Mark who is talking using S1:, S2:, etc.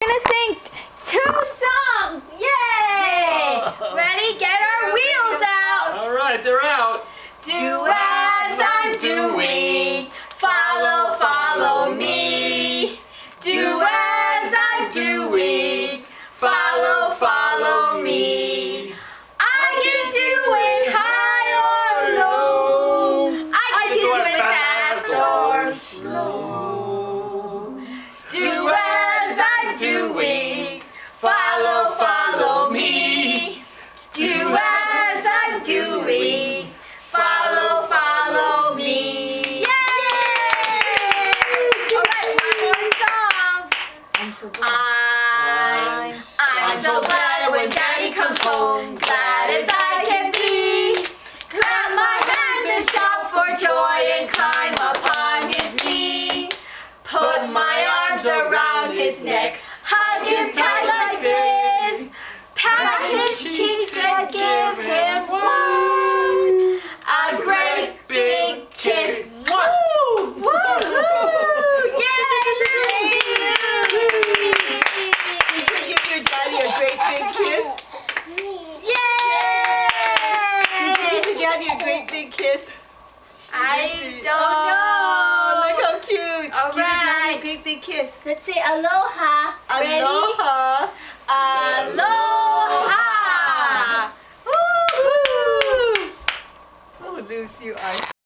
S1: gonna sing 2 songs. Yay! Ready? Get our wheels out.
S2: All right, they're out.
S1: Do as I'm doing. Follow, follow me. Do as I'm doing. Follow, follow me. I can do it high or low. I can do it fast or slow. Do as I'm doing. Follow, follow me. Do as I'm doing. Follow, follow me. Yay! All right, one more song. I'm so glad. I'm so glad when Daddy comes home, glad as I can be. Clap my hands and shout for joy and climb upon his knee. Put my arms around his neck, hug him tight like this. Pat his cheeks and give him what? A great big kiss. Woo! Woo! Yay!
S3: Did you give your daddy a great big kiss?
S1: Yay!
S3: Did you give your daddy a great big kiss?
S1: I don't
S3: Oh,
S1: know.
S3: look how cute.
S1: All
S3: Give your daddy
S1: right.
S3: a great big kiss.
S1: Let's say aloha. Ready?
S3: Aloha.
S1: Aloha.
S3: Woo! Oh, Luce, you are